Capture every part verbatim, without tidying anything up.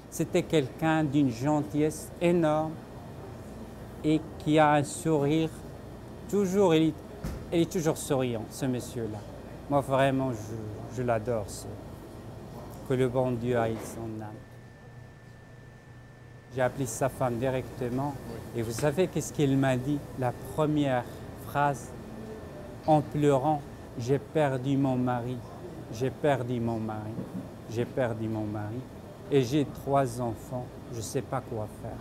C'était quelqu'un d'une gentillesse énorme et qui a un sourire toujours, il est, il est toujours souriant, ce monsieur-là. Moi, vraiment, je, je l'adore, que le bon Dieu aille son âme. J'ai appelé sa femme directement et vous savez qu'est-ce qu'il m'a dit? La première phrase, en pleurant, j'ai perdu mon mari, j'ai perdu mon mari, j'ai perdu mon mari et j'ai trois enfants, je ne sais pas quoi faire.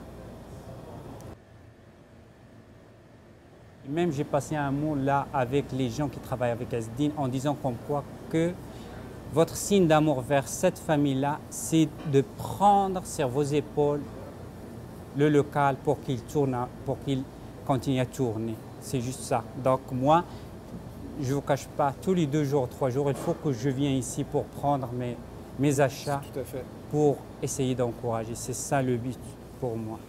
Même j'ai passé un mot là avec les gens qui travaillent avec Asdin en disant comme quoi que votre signe d'amour vers cette famille-là, c'est de prendre sur vos épaules le local pour qu'il tourne, pour qu'il continue à tourner. C'est juste ça. Donc moi, je ne vous cache pas, tous les deux jours, trois jours, il faut que je vienne ici pour prendre mes, mes achats, Tout à fait. pour essayer d'encourager. C'est ça le but pour moi.